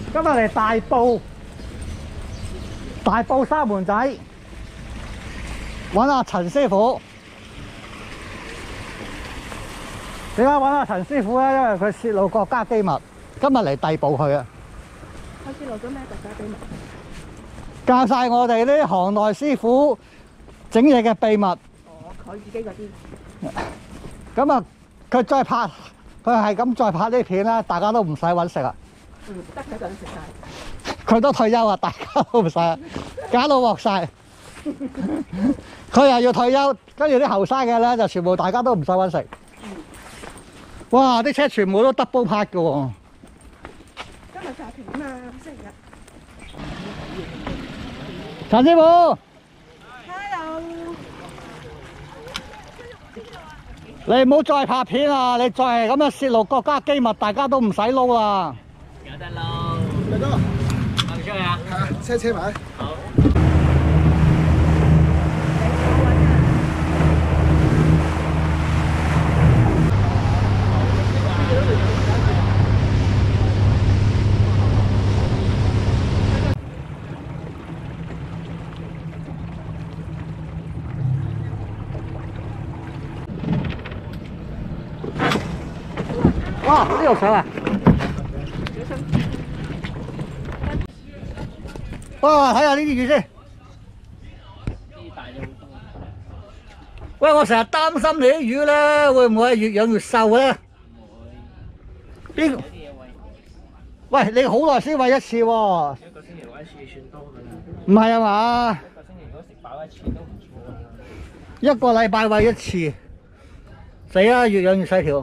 今日嚟大埔沙門仔揾阿陳師傅。點解揾阿陳師傅咧？因為佢泄露國家機密，今日嚟逮捕佢啊！ 佢泄露咗咩國家機密？ 教晒我哋呢啲行內師傅整嘢嘅秘密。 哦，佢自己嗰啲。 咁啊，佢再拍，佢係咁再拍啲片咧，大家都唔使揾食啊！ 得佢就食晒。 佢都退休啊，大家都唔使，搞到鑊晒。佢又要退休，跟住啲後生嘅咧就全部大家都唔使揾食。哇！啲車全部都 double 拍嘅喎。 今日假期啊嘛，星期日。 陳師傅， Hello。 你唔好再拍片啊！你再係咁樣泄露國家機密，大家都唔使撈啦。 有得撈， 大哥， 行出去啊！ 係啊，車埋。 好。 哇！呢度上啊！哇！睇下呢啲魚先。喂，我成日擔心你啲魚咧，會唔會係越養越瘦咧？邊？喂，你好耐先餵一次喎。 一個星期餵一次算多㗎啦。 唔係啊嘛？ 一個星期如果食飽一次都唔錯啊。 一個禮拜餵一次，死啦！越養越細條。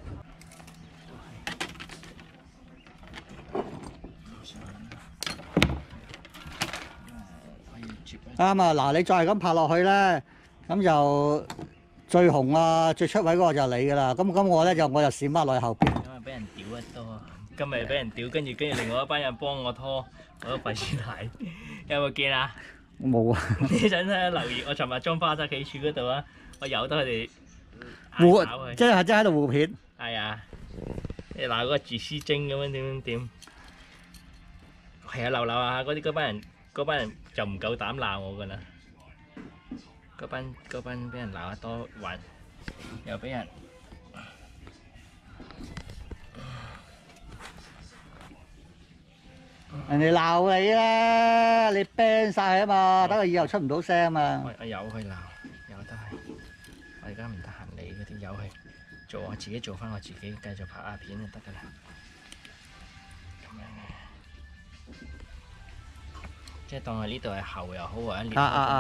啱啊！嗱，你再係咁拍落去咧，咁就最紅啊、最出位嗰個就係你噶啦。咁我咧就閃翻落去後邊。 因為俾人屌得多，今日俾人屌，跟住另外一班人幫我拖，我都費事睇。有冇見啊？ 冇啊！ 呢陣咧留意，我尋日裝花澤企柱嗰度啊，我由得佢哋互咬佢。 即係喺度互片。 係啊，你鬧嗰個自私精咁樣點？係啊，鬧啊！嗰班人就唔夠膽鬧我㗎啦。嗰班俾人鬧得多，還又俾人。 人哋鬧你啦，你 ban 晒啊嘛，等佢以後出唔到聲啊嘛。 我由佢鬧，由得係。我而家唔得閒理嗰啲，由佢做我自己做翻我自己，繼續拍下片就得㗎啦。咁樣嘅。即係當係呢度係喉又好，或者裂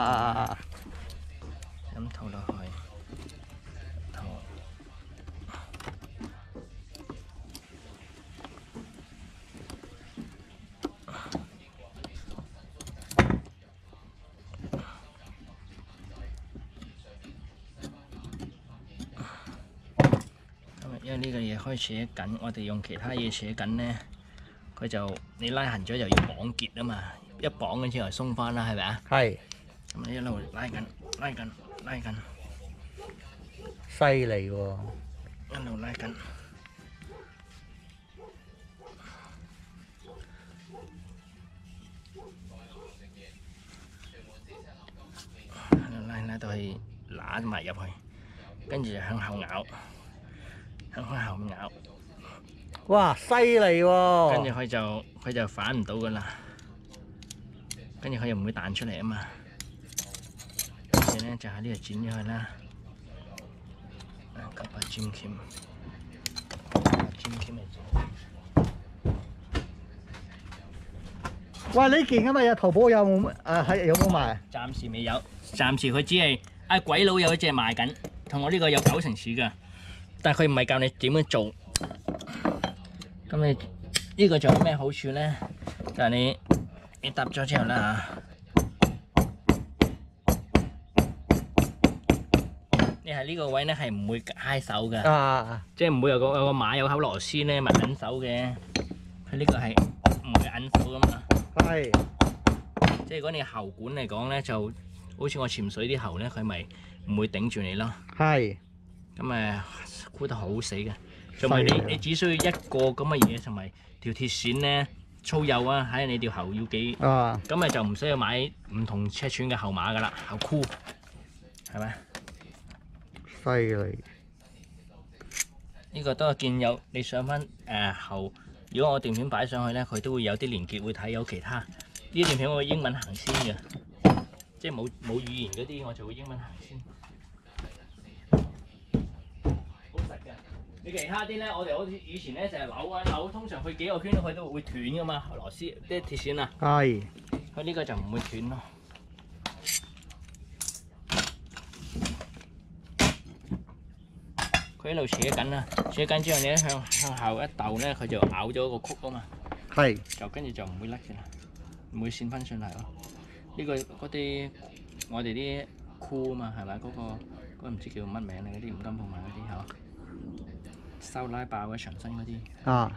咁套落去，套。因為呢個嘢開始扯緊，我哋用其他嘢扯緊咧，佢就你拉痕咗又要綁結啊嘛。一綁跟住又鬆翻啦，係咪啊？ 係。 咁你一路拉緊， 犀利喎！ 一路拉緊，拉到去揦埋入去，跟住就向後咬，向開後咬。 哇！犀利喎！ 跟住佢就反唔到噶啦。跟住佢又唔會彈出嚟啊嘛，跟住咧就喺呢度剪咗佢啦，急把尖鉗嚟剪。 喂，呢件咁嘅嘢淘寶有冇有冇賣？ 暫時未有，暫時佢只係鬼佬有一隻賣緊，同我呢個有90似㗎，但係佢唔係教你點樣做。咁你呢個仲有咩好處咧？就係你搭咗之後啦你係呢個位咧係唔會揩手㗎，即係唔會有個馬有口螺絲咧咪揞手嘅，佢呢個係唔會揞手㗎嘛。 係， 即係如果你喉管嚟講咧，就好似我潛水啲喉咧，佢咪唔會頂住你咯。 係， 咁箍得好死嘅，同埋你只需要一個咁嘅嘢，同埋條鐵線咧。 粗幼啊，睇下你條喉要幾， 啊， 咁咪就唔需要買唔同尺寸嘅喉馬噶啦，喉箍係咪？ 犀利。 呢個都係見有你上翻喉，如果我段片擺上去咧，佢都會有啲連結會睇有其他。呢段片我會英文行先嘅，即係冇語言嗰啲，我就會英文行先。好實嘅。你其他啲咧，我哋好似以前咧就係扭啊扭，通常佢幾個圈佢都會斷噶嘛，螺絲啲鐵線啊。 係。 佢呢個就唔會斷咯。佢一路扯緊啦，扯緊之後你向後一竇咧，佢就咬咗個曲啊嘛。 係。 就跟住就唔會甩嘅啦，唔會線翻上嚟咯。呢個嗰啲我哋啲箍啊嘛，係咪嗰個唔知叫乜名嚟嗰啲五金鋪買嗰啲嚇，收拉爆嘅長身嗰啲。 啊。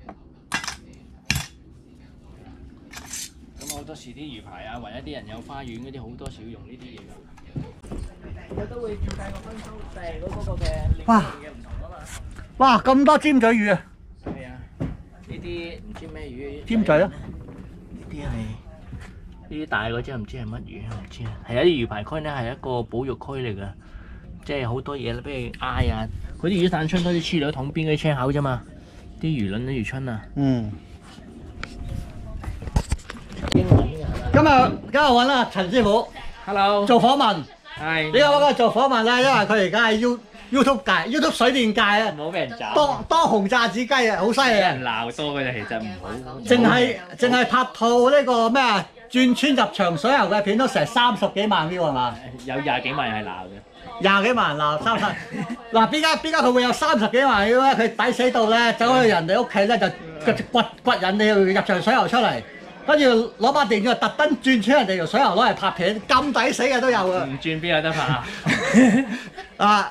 咁好多時啲魚排啊，或者啲人有花園嗰啲，好多時要用呢啲嘢㗎。有都會照計個分數，就係嗰個嘅另外嘅唔同啊嘛。 哇！咁多尖嘴魚啊！ 係啊，呢啲唔知咩魚。 尖嘴啊！ 呢啲係呢啲大嗰隻唔知係乜魚，我唔知啊。係啊，啲魚排區咧係一個保育區嚟㗎，即係好多嘢啦，譬如嗌啊，嗰啲魚蛋春都啲黐咗桶邊嗰啲青口啫嘛，啲魚卵啲魚春啊。 嗯。 英文嘅係嘛？ 今日揾啦陳師傅 ，Hello， 做訪問。 係。 點解揾佢做訪問咧？因為佢而家係 YouTube 界、YouTube 水電界啊， 冇俾人斬。 當紅炸子雞啊，好犀利啊！ 俾人鬧多嘅啫，其實唔好。 淨係拍套呢個咩啊？轉村入場水喉嘅片都成30幾萬 view 係嘛？ 有20幾萬人係鬧嘅。 20幾萬人鬧30。嗱，邊家佢會有30幾萬 view 咧？佢抵死到咧，走去人哋屋企咧就掘人哋入場水喉出嚟。跟住攞把電話特登轉穿人哋條水喉攞嚟拍片，咁抵死嘅都有啊！ 唔轉邊有得拍啊？ 啊，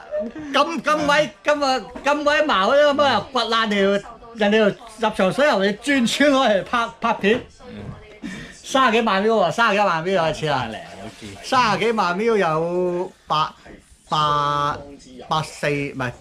咁鬼矛嗰啲咁啊，掘爛條人哋條入場水喉，你轉穿攞嚟拍片，30幾萬 view 喎，30幾萬 view 有一次啊！30幾萬 view 有84唔係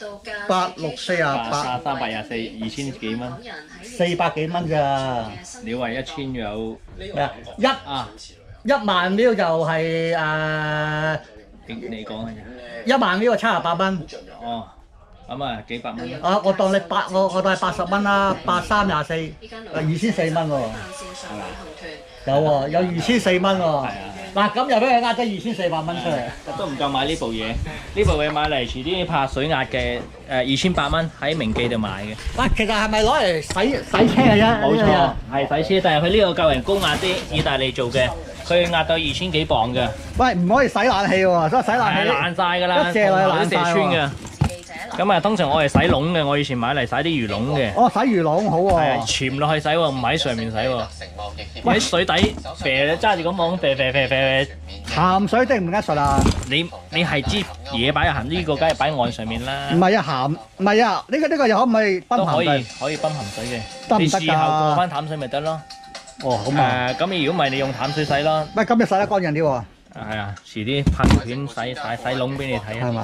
8648 324 2000幾蚊 ，400幾蚊咋？ 你話1000有咩啊？1萬 view 就係你講嘅啫。 1萬 view 78蚊。 哦，咁啊幾百蚊。 啊，我當你我當係80蚊啦，8324，24蚊喎。有喎，有24蚊喎。嗱，咁又俾佢呃咗2400蚊出嚟。 都唔夠買呢部嘢，呢部嘢買嚟遲啲拍水壓嘅2800蚊喺明記度買嘅。 喂，其實係咪攞嚟洗車嘅啫？ 冇錯，係洗車，但係佢呢個夠人高壓啲，意大利做嘅，佢壓到2000幾磅嘅。 喂，唔可以洗冷氣喎，所以洗冷氣爛晒㗎啦， 一借落去爛都射穿㗎。咁啊，通常我係洗籠嘅，我以前買嚟洗啲魚籠嘅。 哦，洗魚籠好喎。 係啊，潛落去洗喎，唔喺上面洗喎。喺水底啡揸住個網啡。 鹹水定唔得順啊？ 你係知嘢擺鹹呢個，梗係擺岸上面啦。 唔係啊，鹹唔係啊，呢個又可唔可以泵鹹水？ 可以泵鹹水嘅。 得唔得㗎？ 你事後過翻淡水咪得咯。 哦，咁啊。 咁如果唔係你用淡水洗咯。 喂，咁你洗得乾淨啲喎。 係啊，遲啲拍條片洗籠俾你睇啊。 係嘛？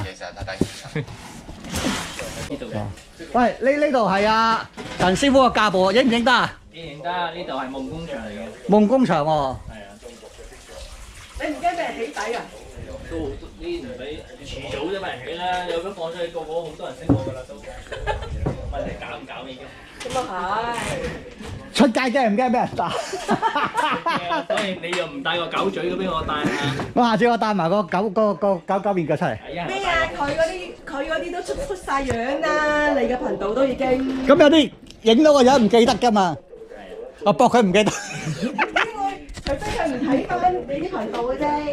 呢度喂，呢度係啊陳師傅嘅架步，影唔影得啊？ 影得，呢度係夢工場嚟嘅。 夢工場喎。 係啊。 你唔驚俾人起底啊？ 都呢唔使，遲早啫嘛人起啦，有咗放出去個好多人識我㗎啦都。問你搞唔搞已經？ 咁啊係。 出街驚唔驚俾人打？ 所以你又唔帶個狗嘴咁俾我帶啊？ 我下次我帶埋個狗面具出嚟。 咩啊？佢嗰啲都出晒樣啦，你嘅頻道都已經。 咁有啲影到個樣唔記得㗎嘛？我搏佢唔記得。 除非佢唔睇翻你啲頻道嘅啫。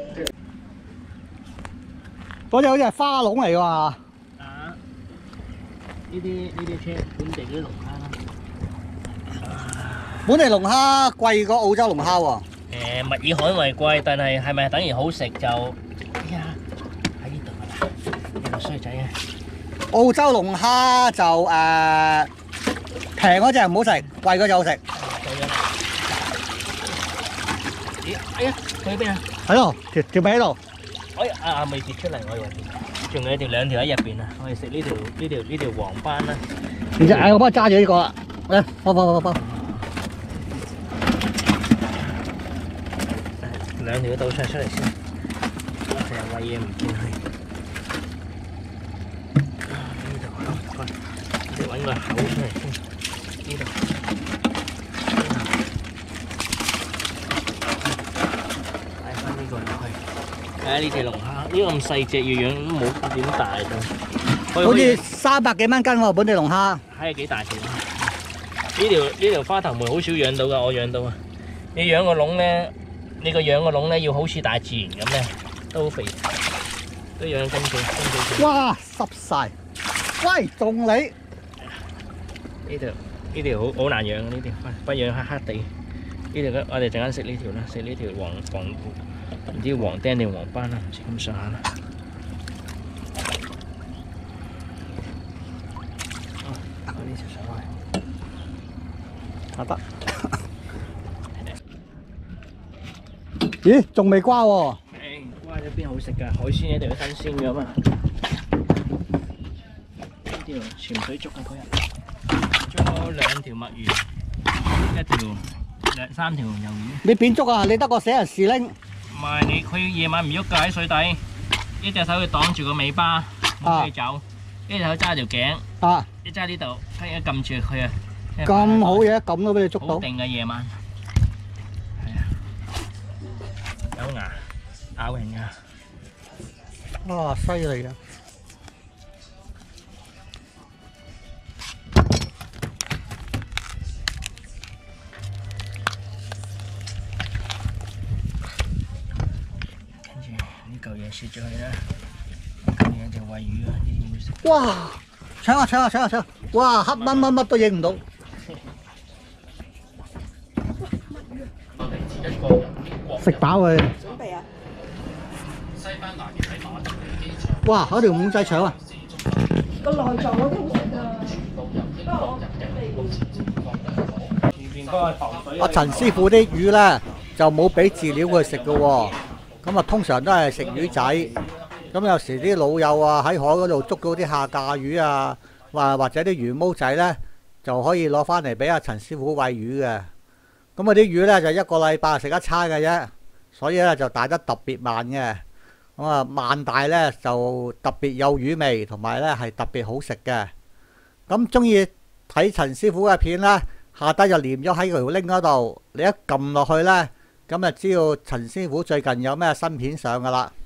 嗰隻好似係花籠嚟㗎嘛？ 啊！呢啲車本地啲龍蝦啦。 本地龍蝦貴過澳洲龍蝦喎。 物以罕為貴，但係咪等於好食就？哎呀，喺呢度㗎啦，呢個衰仔啊！ 澳洲龍蝦就平嗰隻唔好食，貴嗰隻好食。 哎呀，去邊啊？ 喺度，條尾喺度。 哎呀，未跌出嚟，我以為仲有兩條喺入邊啊！我哋食呢條黃斑啦。 然之後，我幫你揸住呢個啦，嚟，放。 兩條倒出嚟先，成日餵嘢唔見佢。呢度好，你揾個口出嚟先。呢度，擺翻呢個落去。睇下呢隻龍蝦，呢個咁細隻，樣樣都冇點大到。 好似300幾蚊斤喎，本地龍蝦。 睇下幾大條。呢條花頭梅好少養到㗎，我養到啊！你養個籠咧，你個養個籠咧要好似大自然咁咧，都好肥，都養金幾。 哇！濕晒。喂，仲你？ 呢條好難養嘅呢條，不養黑黑地。呢條我哋陣間食呢條啦，食呢條黃唔知黃釘定黃斑啦，唔知咁上下啦。攞呢條上去。 得。咦？仲未瓜喎？ 瓜咗邊好食㗎？海鮮一定要新鮮㗎嘛。呢條潛水竹啊嗰日，捉咗2條墨魚，1條3條魷魚。 你扁竹啊？你得個死人士拎。 唔係佢夜晚唔喐㗎喺水底，一隻手佢擋住個尾巴，冇俾佢走；一隻手揸條頸，一揸呢度，跟住撳住佢啊！ 咁好嘢，咁都俾你捉到。 好定嘅夜晚，係啊，有牙咬人㗎。 哇！犀利啊！ 嚿嘢切咗佢啦，跟住有條鮪魚啊，呢啲要食。 哇！搶！哇！黑蚊乜都影唔到。食飽佢。 準備啊！ 哇！嗰條五仔腸啊！ 個內臟我都好食㗎。 阿陳師傅啲魚咧就冇俾飼料佢食嘅喎。咁啊，通常都係食魚仔。咁有時啲老友啊喺海嗰度捉到啲下架魚啊，或者啲魚毛仔咧，就可以攞翻嚟俾阿陳師傅餵魚嘅。咁啊啲魚咧就1個禮拜食一餐嘅啫，所以咧就大得特別慢嘅。咁啊慢大咧就特別有魚味，同埋咧係特別好食嘅。咁中意睇陳師傅嘅片咧，下低就黏咗喺條 link 嗰度，你一撳落去咧。咁就知道陳師傅最近有咩新片上㗎啦〜